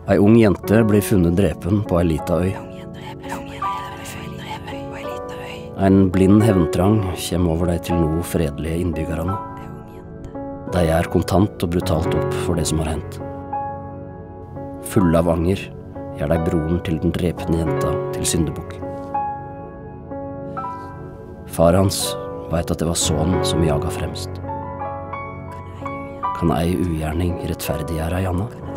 Ei ung jente blir funnet drepen på ei lita øy. En blind hevntrang kommer over de til nå fredelige innbyggerne. De gjør kontant og brutalt opp for det som har hendt. Fulle av anger gjør de broren til den drepne jenta til syndebukk. Far hans vet at det var sønnen som jaga fremst. Kan ei ugjerning rettferdiggjøre ei anna?